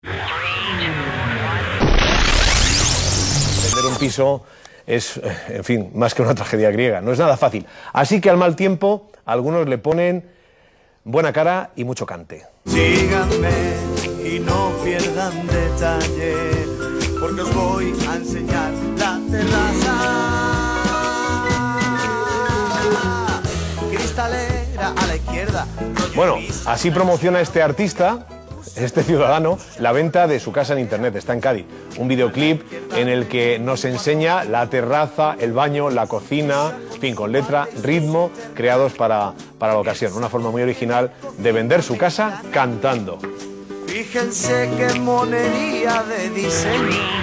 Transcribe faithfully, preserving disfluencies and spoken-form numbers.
Vender un piso es, en fin, más que una tragedia griega, no es nada fácil. Así que al mal tiempo, algunos le ponen buena cara y mucho cante. Síganme y no pierdan detalle, porque os voy a enseñar la terraza. Cristalera a la izquierda. Bueno, así promociona este artista, este ciudadano, la venta de su casa en internet. Está en Cádiz. Un videoclip en el que nos enseña la terraza, el baño, la cocina, en fin, con letra, ritmo, creados para, para la ocasión. Una forma muy original de vender su casa cantando. Fíjense qué monería de diseño.